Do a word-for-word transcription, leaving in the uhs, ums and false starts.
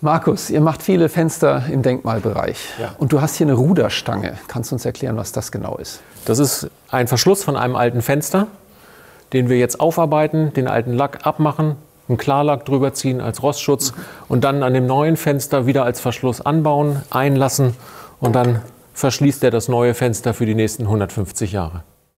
Markus, ihr macht viele Fenster im Denkmalbereich. Ja. Und du hast hier eine Ruderstange. Kannst du uns erklären, was das genau ist? Das ist ein Verschluss von einem alten Fenster, den wir jetzt aufarbeiten, den alten Lack abmachen, einen Klarlack drüber ziehen als Rostschutz und dann an dem neuen Fenster wieder als Verschluss anbauen, einlassen und dann verschließt er das neue Fenster für die nächsten hundertfünfzig Jahre.